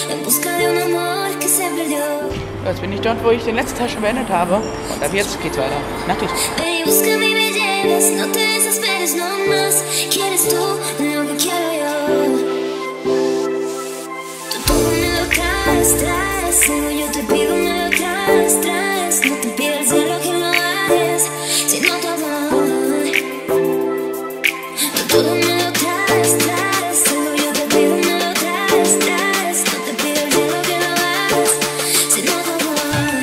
en busca de un amor que se perdió. Jetzt bin ich dort, wo ich den letzten Teil schon beendet habe. Und ab jetzt geht's weiter. Nachtig. Ven y búscame y me llevas, no te desesperes, no más. Quieres tú lo que quiero yo. Tú todo me lo traes, luego yo te pido me lo traes. No te pido el cielo que lo hagas, sino tu amor. Tú todo me lo traes, luego yo te pido me lo traes. No te pido el cielo que lo hagas, sino tu amor.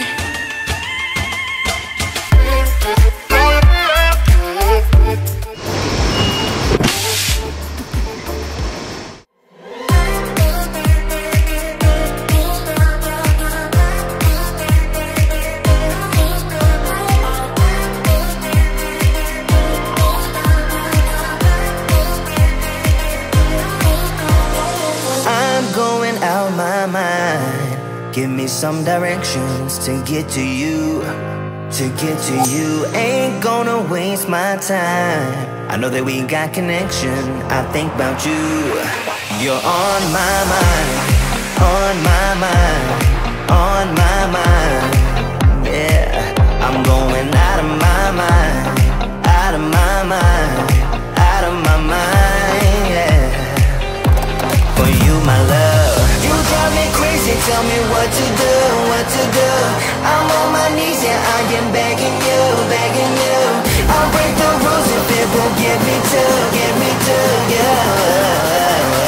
Going out my mind. Give me some directions to get to you. To get to you, ain't gonna waste my time. I know that we got connection. I think about you. You're on my mind. On my mind. On my mind. Yeah, I'm going out of my mind. Out of my mind. Out of my mind. Yeah. For you, my love, you drive me crazy. Tell me what to do, what to do. I'm on my knees, yeah, I am begging you, begging you. I'll break the rules if it will get me to you.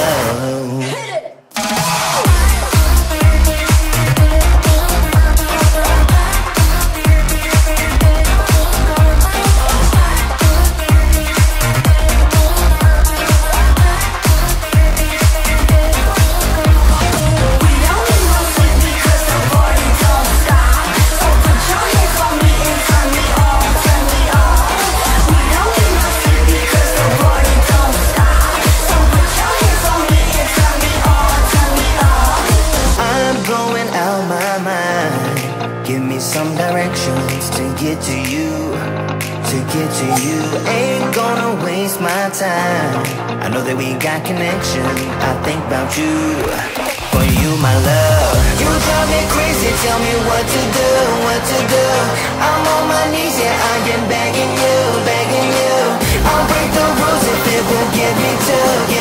Give me some directions to get to you. To get to you, ain't gonna waste my time. I know that we got connection. I think about you. For you, my love, you drive me crazy. Tell me what to do, what to do. I'm on my knees, yeah, I am begging you, begging you. I'll break the rules if it will get me to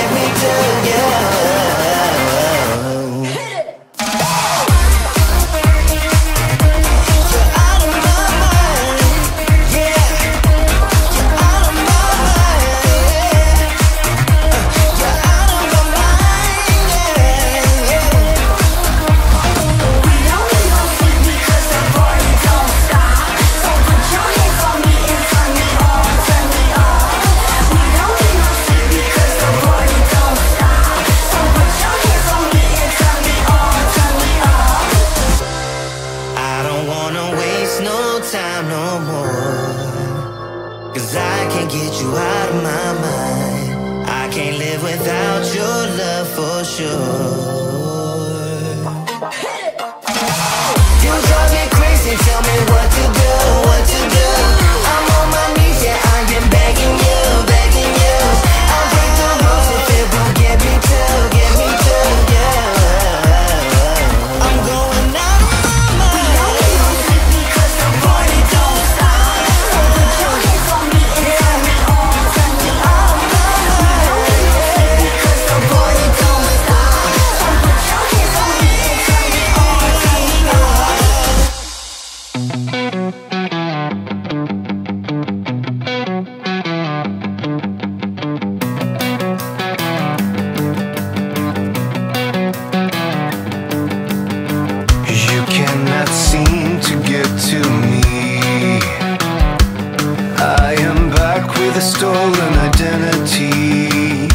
you. Time no more, 'cause I can't get you out of my mind. I can't live without your love for sure. You drive me crazy, tell me what to do, what to do. I'm on my knees, yeah, I am begging you, begging you. I'll break the rules if it will get me to you. I'm going out of my mind. Cannot seem to get to me. I am back with a stolen identity.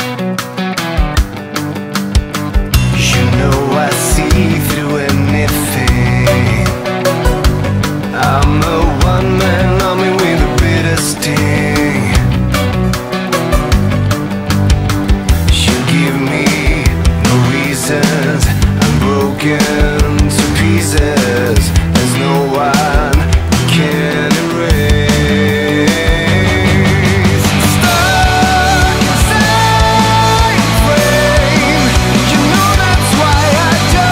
You know I see through anything. I'm a one-man army with a bitter sting. You give me no reasons. I'm broken to pieces. There's no one who can erase. Stuck inside a frame. You know that's why I don't.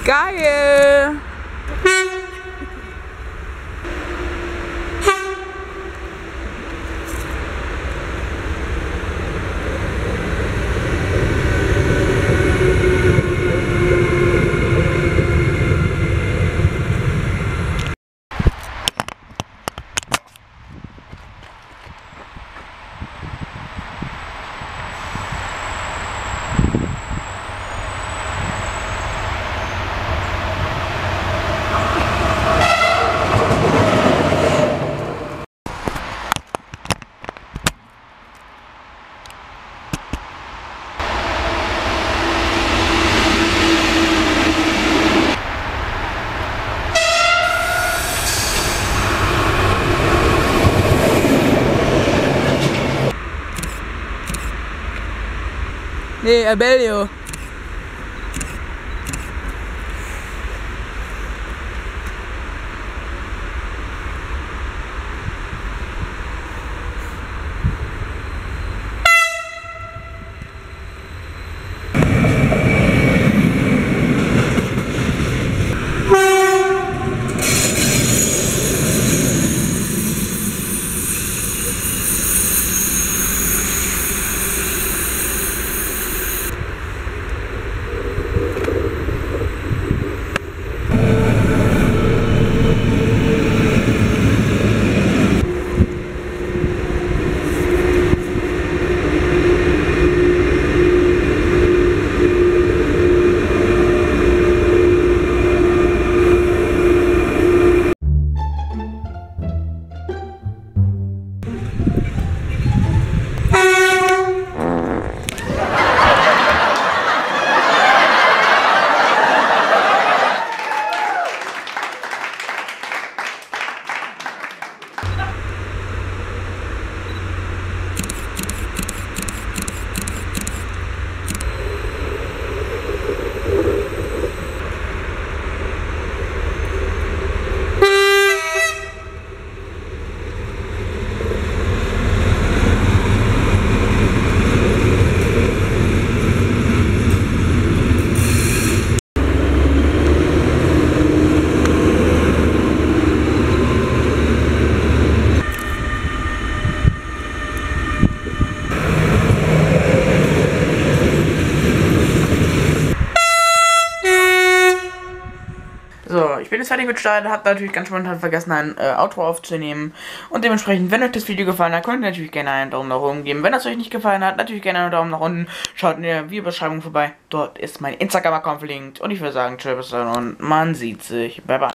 Geil! Nee, Abellio. So, ich bin jetzt fertig mit Start, habe natürlich ganz spontan vergessen, ein Outro aufzunehmen. Und dementsprechend, wenn euch das Video gefallen hat, könnt ihr natürlich gerne einen Daumen nach oben geben. Wenn es euch nicht gefallen hat, natürlich gerne einen Daumen nach unten. Schaut in der Videobeschreibung vorbei. Dort ist mein Instagram-Account verlinkt. Und ich würde sagen, tschüss und man sieht sich. Bye bye.